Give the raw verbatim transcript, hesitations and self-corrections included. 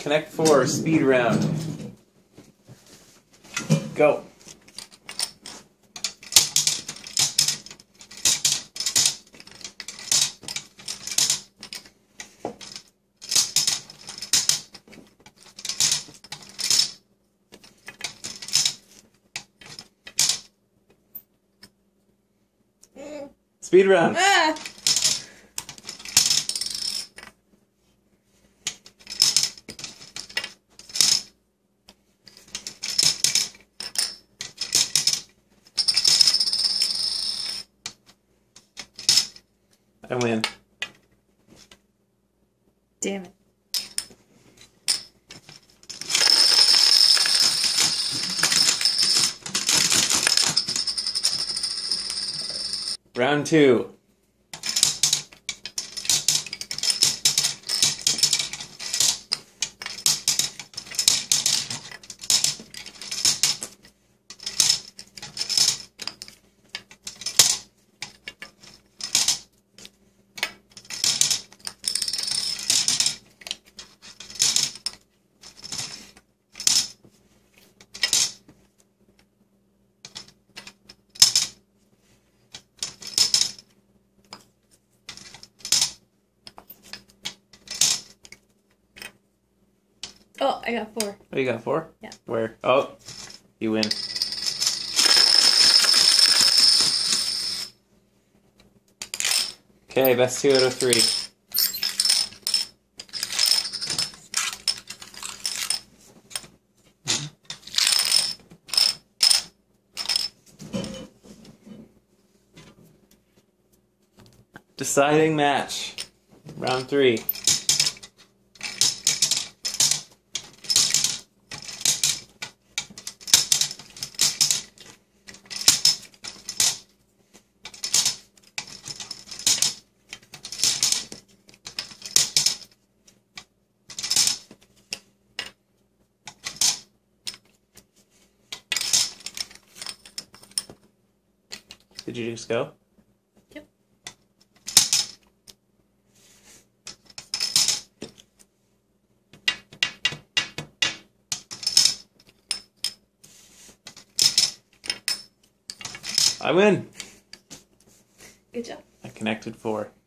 Connect four, speed round. Go. Speed round. Ah. I win. Damn it. Round two. Oh, I got four. Oh, you got four? Yeah. Where? Oh, you win. Okay, best two out of three. Deciding match. Round three. Did you just go? Yep. I win. Good job. I connected four.